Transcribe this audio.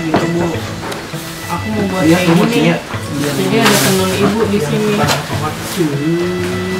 gitu Bu. Aku mau buat Iya, kayak gini. mestinya. Jadi ada tenun ibu di sini.